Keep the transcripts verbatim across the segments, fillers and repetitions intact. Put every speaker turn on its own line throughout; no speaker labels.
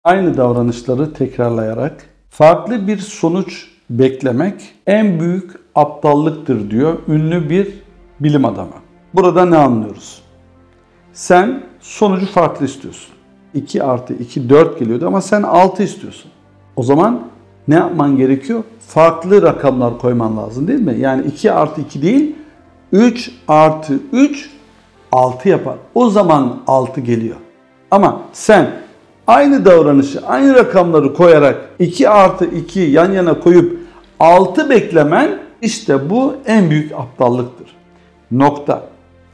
Aynı davranışları tekrarlayarak farklı bir sonuç beklemek en büyük aptallıktır diyor ünlü bir bilim adamı. Burada ne anlıyoruz? Sen sonucu farklı istiyorsun. iki artı iki dört geliyordu ama sen altı istiyorsun. O zaman ne yapman gerekiyor? Farklı rakamlar koyman lazım değil mi? Yani iki artı iki değil, üç artı üç altı yapar. O zaman altı geliyor. Ama sen aynı davranışı, aynı rakamları koyarak iki artı iki yan yana koyup altı beklemen, işte bu en büyük aptallıktır. Nokta.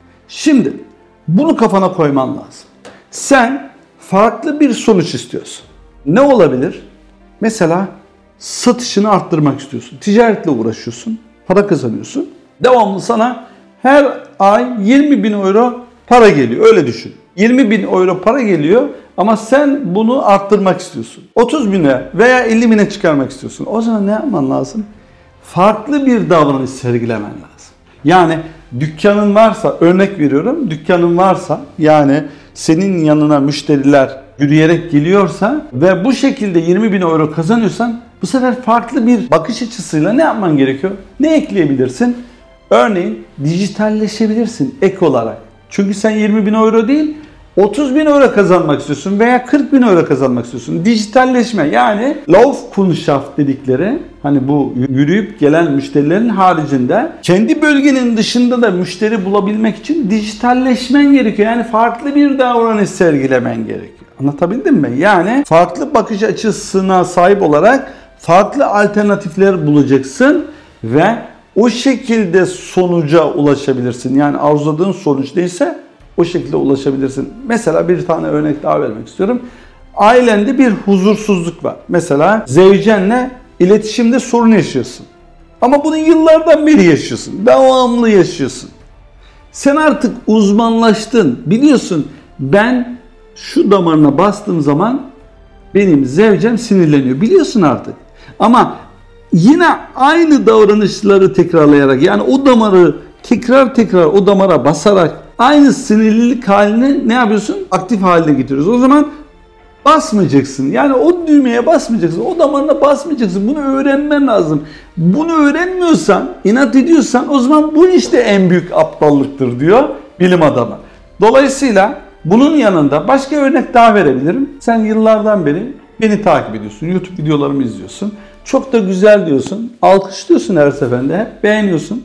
Şimdi bunu kafana koyman lazım. Sen farklı bir sonuç istiyorsun. Ne olabilir? Mesela satışını arttırmak istiyorsun. Ticaretle uğraşıyorsun. Para kazanıyorsun. Devamlı sana her ay yirmi bin euro para geliyor. Öyle düşün. yirmi bin euro para geliyor ama sen bunu arttırmak istiyorsun. otuz bine veya elli bine çıkarmak istiyorsun. O zaman ne yapman lazım? Farklı bir davranış sergilemen lazım. Yani dükkanın varsa, örnek veriyorum, dükkanın varsa, yani senin yanına müşteriler yürüyerek geliyorsa ve bu şekilde yirmi bin euro kazanıyorsan, bu sefer farklı bir bakış açısıyla ne yapman gerekiyor? Ne ekleyebilirsin? Örneğin dijitalleşebilirsin ek olarak. Çünkü sen yirmi bin euro değil, otuz bin euro kazanmak istiyorsun veya kırk bin euro kazanmak istiyorsun. Dijitalleşme, yani Laufkundschaft dedikleri, hani bu yürüyüp gelen müşterilerin haricinde kendi bölgenin dışında da müşteri bulabilmek için dijitalleşmen gerekiyor. Yani farklı bir davranış sergilemen gerekiyor. Anlatabildim mi? Yani farklı bakış açısına sahip olarak farklı alternatifler bulacaksın ve o şekilde sonuca ulaşabilirsin. Yani arzuladığın sonuç neyse o şekilde ulaşabilirsin. Mesela bir tane örnek daha vermek istiyorum. Ailende bir huzursuzluk var. Mesela zevcenle iletişimde sorun yaşıyorsun. Ama bunu yıllardan beri yaşıyorsun. Devamlı yaşıyorsun. Sen artık uzmanlaştın. Biliyorsun, ben şu damarına bastığım zaman benim zevcem sinirleniyor. Biliyorsun artık. Ama yine aynı davranışları tekrarlayarak, yani o damarı tekrar tekrar o damara basarak aynı sinirlilik halini ne yapıyorsun? Aktif haline getiriyorsun. O zaman basmayacaksın. Yani o düğmeye basmayacaksın. O damarına basmayacaksın. Bunu öğrenmen lazım. Bunu öğrenmiyorsan, inat ediyorsan, o zaman bu işte en büyük aptallıktır diyor bilim adamı. Dolayısıyla bunun yanında başka örnek daha verebilirim. Sen yıllardan beri beni takip ediyorsun. YouTube videolarımı izliyorsun. Çok da güzel diyorsun. Alkışlıyorsun her seferinde. Hep beğeniyorsun.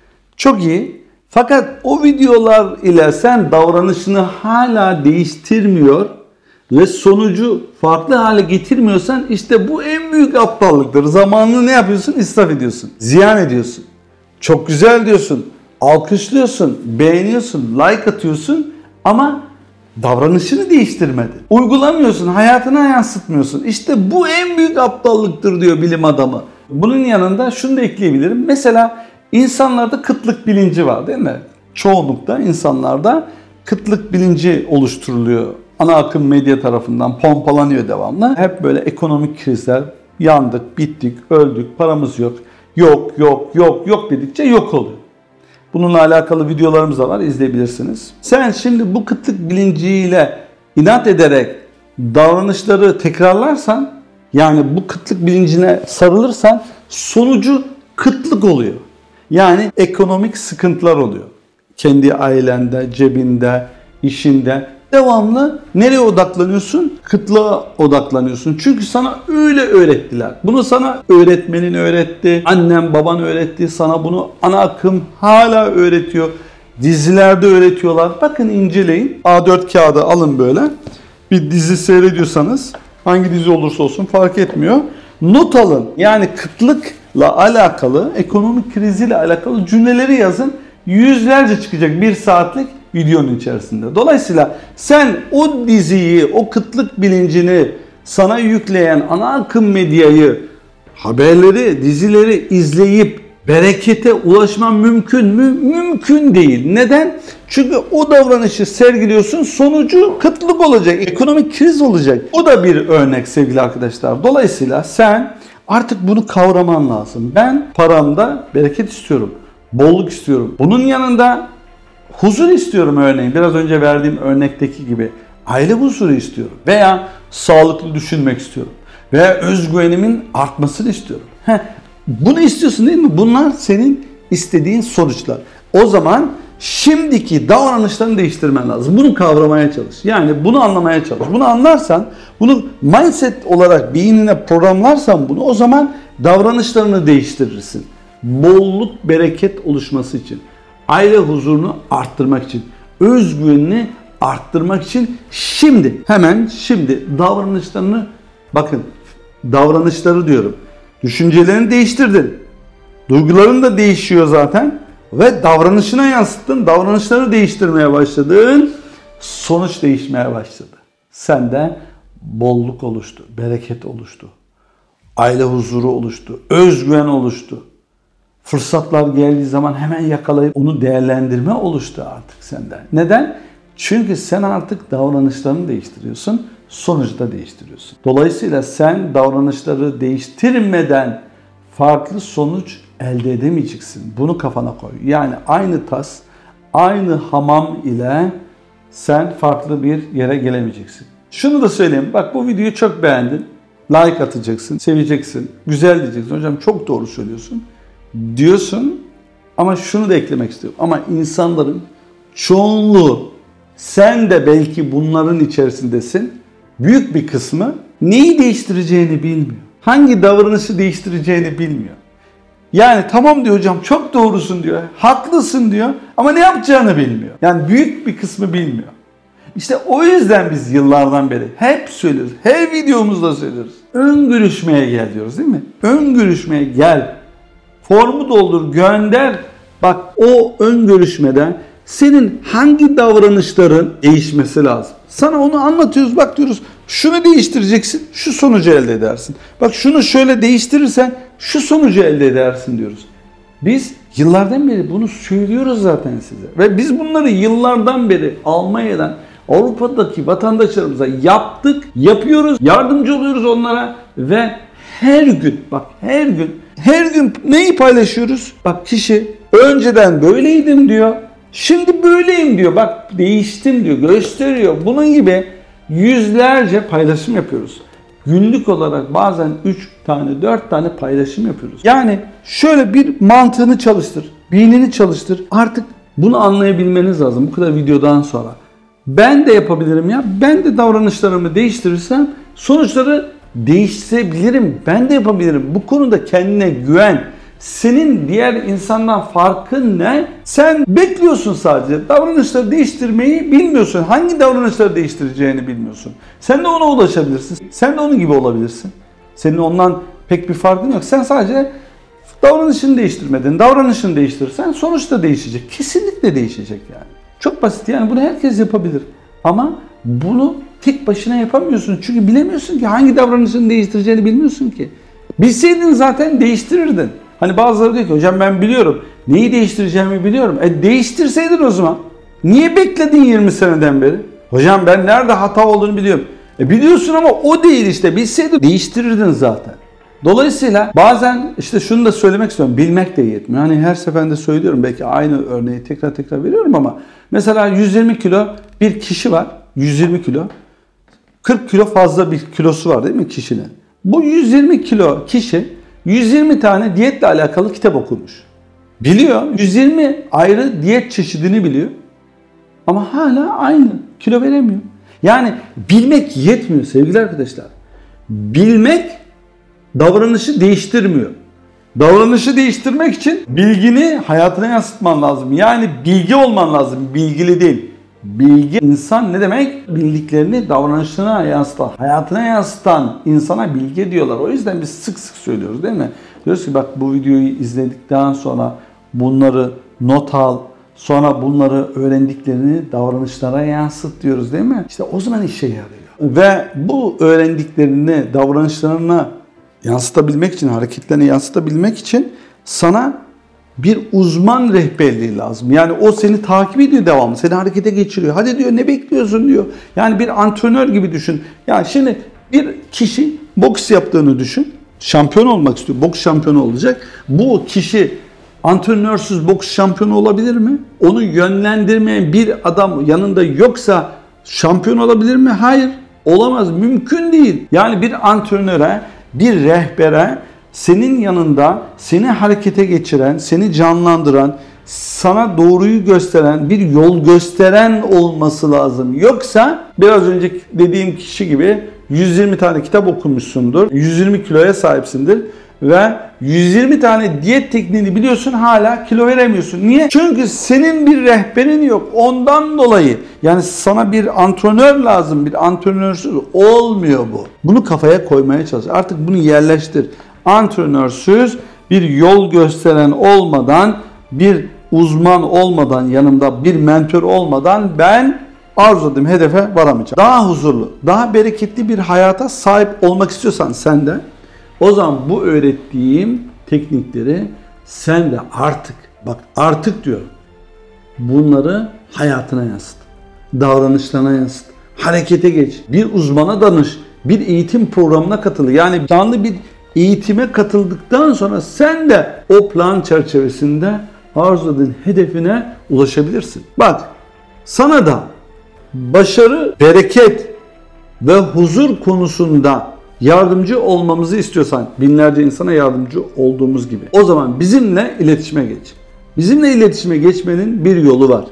Çok iyi. Fakat o videolar ile sen davranışını hala değiştirmiyor ve sonucu farklı hale getirmiyorsan, işte bu en büyük aptallıktır. Zamanını ne yapıyorsun? İsraf ediyorsun. Ziyan ediyorsun. Çok güzel diyorsun. Alkışlıyorsun. Beğeniyorsun. Like atıyorsun. Ama davranışını değiştirmedin. Uygulamıyorsun. Hayatına yansıtmıyorsun. İşte bu en büyük aptallıktır diyor bilim adamı. Bunun yanında şunu da ekleyebilirim. Mesela insanlarda kıtlık bilinci var değil mi? Çoğunlukta insanlarda kıtlık bilinci oluşturuluyor. Ana akım medya tarafından pompalanıyor devamlı. Hep böyle ekonomik krizler, yandık, bittik, öldük, paramız yok, yok, yok, yok, yok dedikçe yok oluyor. Bununla alakalı videolarımız da var, izleyebilirsiniz. Sen şimdi bu kıtlık bilinciyle inat ederek davranışları tekrarlarsan, yani bu kıtlık bilincine sarılırsan, sonucu kıtlık oluyor. Yani ekonomik sıkıntılar oluyor. Kendi ailende, cebinde, işinde devamlı nereye odaklanıyorsun? Kıtlığa odaklanıyorsun. Çünkü sana öyle öğrettiler. Bunu sana öğretmenin öğretti, annen baban öğretti. Sana bunu ana akım hala öğretiyor. Dizilerde öğretiyorlar. Bakın, inceleyin. A dört kağıdı alın böyle. Bir dizi seyrediyorsanız, hangi dizi olursa olsun fark etmiyor. Not alın. Yani kıtlıkla alakalı, ekonomik kriziyle alakalı cümleleri yazın. Yüzlerce çıkacak bir saatlik videonun içerisinde. Dolayısıyla sen o diziyi, o kıtlık bilincini sana yükleyen ana akım medyayı, haberleri, dizileri izleyip berekete ulaşman mümkün mü? Mümkün değil. Neden? Çünkü o davranışı sergiliyorsun, sonucu kıtlık olacak, ekonomik kriz olacak. O da bir örnek sevgili arkadaşlar. Dolayısıyla sen artık bunu kavraman lazım. Ben paramda bereket istiyorum, bolluk istiyorum. Bunun yanında huzur istiyorum örneğin. Biraz önce verdiğim örnekteki gibi aile huzuru istiyorum. Veya sağlıklı düşünmek istiyorum. Veya özgüvenimin artmasını istiyorum. Heh, bunu istiyorsun değil mi? Bunlar senin istediğin sonuçlar. O zaman şimdiki davranışlarını değiştirmen lazım. Bunu kavramaya çalış. Yani bunu anlamaya çalış. Bunu anlarsan, bunu mindset olarak beynine programlarsan bunu, o zaman davranışlarını değiştirirsin. Bolluk, bereket oluşması için, aile huzurunu arttırmak için, özgüvenini arttırmak için şimdi, hemen şimdi davranışlarını, bakın davranışları diyorum. Düşüncelerini değiştirdin. Duyguların da değişiyor zaten. Ve davranışına yansıttın. Davranışları değiştirmeye başladın. Sonuç değişmeye başladı. Sende bolluk oluştu. Bereket oluştu. Aile huzuru oluştu. Özgüven oluştu. Fırsatlar geldiği zaman hemen yakalayıp onu değerlendirme oluştu artık sende. Neden? Çünkü sen artık davranışlarını değiştiriyorsun. Sonucu da değiştiriyorsun. Dolayısıyla sen davranışları değiştirmeden farklı sonuç elde edemeyeceksin. Bunu kafana koy. Yani aynı tas, aynı hamam ile sen farklı bir yere gelemeyeceksin. Şunu da söyleyeyim. Bak, bu videoyu çok beğendin. Like atacaksın, seveceksin, güzel diyeceksin. Hocam çok doğru söylüyorsun diyorsun, ama şunu da eklemek istiyorum. Ama insanların çoğunluğu, sen de belki bunların içerisindesin, büyük bir kısmı neyi değiştireceğini bilmiyor. Hangi davranışı değiştireceğini bilmiyor. Yani tamam diyor hocam, çok doğrusun diyor, haklısın diyor, ama ne yapacağını bilmiyor. Yani büyük bir kısmı bilmiyor. İşte o yüzden biz yıllardan beri hep söylüyoruz, her videomuzda söylüyoruz. Ön görüşmeye gel diyoruz değil mi? Ön görüşmeye gel. Formu doldur, gönder. Bak, o ön görüşmede senin hangi davranışların değişmesi lazım. Sana onu anlatıyoruz, bak diyoruz, şunu değiştireceksin, şu sonucu elde edersin. Bak, şunu şöyle değiştirirsen şu sonucu elde edersin diyoruz. Biz yıllardan beri bunu söylüyoruz zaten size. Ve biz bunları yıllardan beri Almanya'dan, Avrupa'daki vatandaşlarımıza yaptık, yapıyoruz, yardımcı oluyoruz onlara ve her gün, bak her gün, her gün neyi paylaşıyoruz? Bak, kişi önceden böyleydim diyor, şimdi böyleyim diyor, bak değiştim diyor, gösteriyor. Bunun gibi yüzlerce paylaşım yapıyoruz. Günlük olarak bazen üç tane, dört tane paylaşım yapıyoruz. Yani şöyle bir mantığını çalıştır, beynini çalıştır. Artık bunu anlayabilmeniz lazım bu kadar videodan sonra. Ben de yapabilirim ya. Ben de davranışlarımı değiştirirsem sonuçları değiştirebilirim. Ben de yapabilirim. Bu konuda kendine güven. Senin diğer insandan farkın ne? Sen bekliyorsun sadece. Davranışları değiştirmeyi bilmiyorsun. Hangi davranışları değiştireceğini bilmiyorsun. Sen de ona ulaşabilirsin. Sen de onun gibi olabilirsin. Senin ondan pek bir farkın yok. Sen sadece davranışını değiştirmedin. Davranışını değiştirirsen sonuç da değişecek. Kesinlikle değişecek yani. Çok basit yani, bunu herkes yapabilir. Ama bunu tek başına yapamıyorsun. Çünkü bilemiyorsun ki hangi davranışını değiştireceğini bilmiyorsun ki. Bilseydin zaten değiştirirdin. Hani bazıları diyor ki hocam ben biliyorum. Neyi değiştireceğimi biliyorum. E değiştirseydin o zaman. Niye bekledin yirmi seneden beri? Hocam ben nerede hata olduğunu biliyorum. E biliyorsun ama o değil işte. Bilseydin değiştirirdin zaten. Dolayısıyla bazen işte şunu da söylemek istiyorum. Bilmek de yetmiyor. Hani her seferinde söylüyorum. Belki aynı örneği tekrar tekrar veriyorum ama mesela yüz yirmi kilo bir kişi var. yüz yirmi kilo. kırk kilo fazla bir kilosu var değil mi kişinin? Bu yüz yirmi kilo kişi yüz yirmi tane diyetle alakalı kitap okumuş. Biliyor. yüz yirmi ayrı diyet çeşidini biliyor. Ama hala aynı. Kilo veremiyor. Yani bilmek yetmiyor sevgili arkadaşlar. Bilmek davranışı değiştirmiyor. Davranışı değiştirmek için bilgini hayatına yansıtman lazım. Yani bilgi olman lazım. Bilgili değil. Bilgi, insan ne demek? Bildiklerini davranışına yansıtan, hayatına yansıtan insana bilgi diyorlar. O yüzden biz sık sık söylüyoruz değil mi? Diyoruz ki bak, bu videoyu izledikten sonra bunları not al. Sonra bunları öğrendiklerini davranışlara yansıt diyoruz değil mi? İşte o zaman işe yarıyor. Ve bu öğrendiklerini davranışlarına yansıtabilmek için, hareketlerini yansıtabilmek için sana bir uzman rehberliği lazım. Yani o seni takip ediyor devamlı. Seni harekete geçiriyor. Hadi diyor, ne bekliyorsun diyor. Yani bir antrenör gibi düşün. Yani şimdi bir kişi boks yaptığını düşün. Şampiyon olmak istiyor. Boks şampiyonu olacak. Bu kişi antrenörsüz boks şampiyonu olabilir mi? Onu yönlendirmeyen bir adam yanında yoksa şampiyon olabilir mi? Hayır. Olamaz, mümkün değil. Yani bir antrenöre, bir rehbere senin yanında seni harekete geçiren, seni canlandıran, sana doğruyu gösteren, bir yol gösteren olması lazım. Yoksa biraz önce dediğim kişi gibi yüz yirmi tane kitap okumuşsundur, yüz yirmi kiloya sahipsindir ve yüz yirmi tane diyet tekniğini biliyorsun, hala kilo veremiyorsun. Niye? Çünkü senin bir rehberin yok. Ondan dolayı. Yani sana bir antrenör lazım. Bir antrenörsüz olmuyor bu. Bunu kafaya koymaya çalış. Artık bunu yerleştir. Antrenörsüz, bir yol gösteren olmadan, bir uzman olmadan, yanımda bir mentor olmadan ben arzuladığım hedefe varamayacağım. Daha huzurlu, daha bereketli bir hayata sahip olmak istiyorsan sen de, o zaman bu öğrettiğim teknikleri sen de artık, bak artık diyorum, bunları hayatına yansıt. Davranışlarına yansıt. Harekete geç. Bir uzmana danış. Bir eğitim programına katıl. Yani canlı bir eğitime katıldıktan sonra sen de o plan çerçevesinde arzuladığın hedefine ulaşabilirsin. Bak, sana da başarı, bereket ve huzur konusunda yardımcı olmamızı istiyorsan, binlerce insana yardımcı olduğumuz gibi, o zaman bizimle iletişime geç. Bizimle iletişime geçmenin bir yolu var.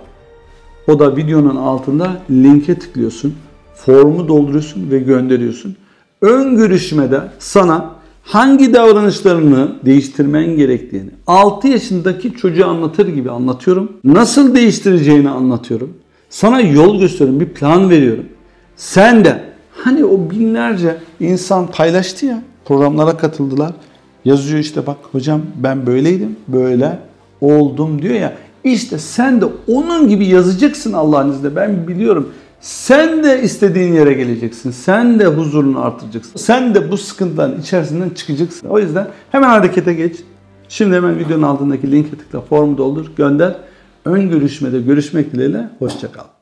O da videonun altında linke tıklıyorsun, formu dolduruyorsun ve gönderiyorsun. Ön görüşmede sana hangi davranışlarını değiştirmen gerektiğini altı yaşındaki çocuğa anlatır gibi anlatıyorum. Nasıl değiştireceğini anlatıyorum. Sana yol gösteriyorum, bir plan veriyorum. Sen de hani o binlerce insan paylaştı ya, programlara katıldılar. Yazıyor işte, bak hocam ben böyleydim, böyle oldum diyor ya. İşte sen de onun gibi yazacaksın Allah'ın izniyle. Ben biliyorum. Sen de istediğin yere geleceksin. Sen de huzurunu artıracaksın. Sen de bu sıkıntıların içerisinden çıkacaksın. O yüzden hemen harekete geç. Şimdi hemen videonun altındaki linke tıkla, formu doldur, gönder. Ön görüşmede görüşmek dileğiyle. Hoşça kal.